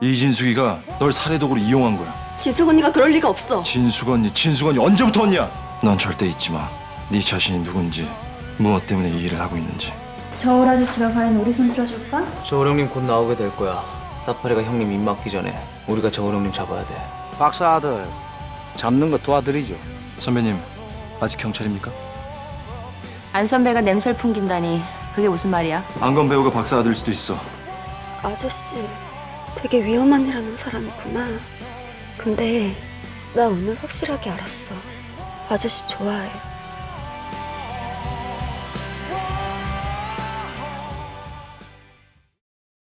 이진숙이가 널 살해독으로 이용한 거야. 진숙 언니가 그럴 리가 없어. 진숙 언니 언제부터 언니야? 넌 절대 잊지 마. 네 자신이 누군지, 무엇 때문에 이 일을 하고 있는지. 저울 아저씨가 과연 우리 손 들어줄까? 저울 형님 곧 나오게 될 거야. 사파리가 형님 입 막기 전에 우리가 저울 형님 잡아야 돼. 박사 아들 잡는 거 도와드리죠. 선배님, 아직 경찰입니까? 안 선배가 냄새를 풍긴다니 그게 무슨 말이야? 안건 배우가 박사 아들일 수도 있어. 아저씨 되게 위험한 일 하는 사람이구나. 근데 나 오늘 확실하게 알았어. 아저씨 좋아해.